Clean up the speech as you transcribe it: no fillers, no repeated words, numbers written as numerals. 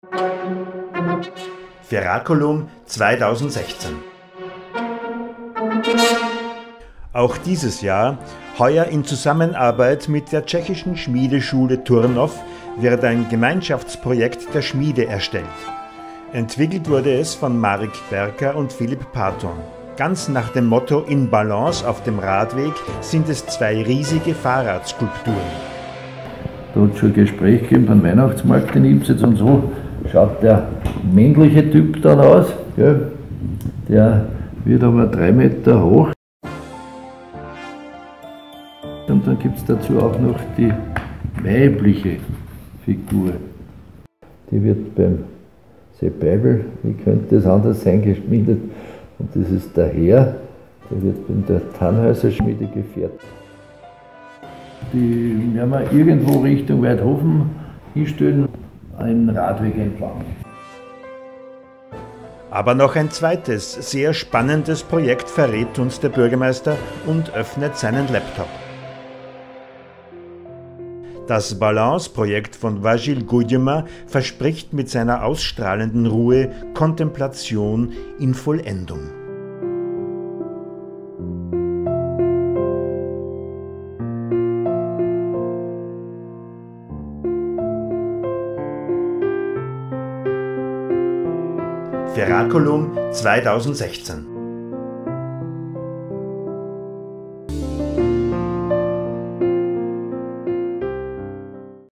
Ferraculum 2016. Auch dieses Jahr, heuer in Zusammenarbeit mit der tschechischen Schmiedeschule Turnov, wird ein Gemeinschaftsprojekt der Schmiede erstellt. Entwickelt wurde es von Marek Berker und Philipp Paton. Ganz nach dem Motto In Balance auf dem Radweg sind es zwei riesige Fahrradskulpturen. Da hat es schon ein Gespräch gegeben beim Weihnachtsmarkt in Ibsitz und so schaut der männliche Typ dann aus. Gell? Der wird aber 3 Meter hoch. Und dann gibt es dazu auch noch die weibliche Figur. Die wird beim Sepp Beibel, wie könnte es anders sein, geschmiedet. Und das ist der Herr, der wird in der Tannhäuser Schmiede gefertigt. Die werden wir irgendwo Richtung Weidhofen hinstellen, einen Radweg entlang. Aber noch ein zweites, sehr spannendes Projekt verrät uns der Bürgermeister und öffnet seinen Laptop. Das Balance-Projekt von Vasil Gudjema verspricht mit seiner ausstrahlenden Ruhe Kontemplation in Vollendung. Ferraculum 2016.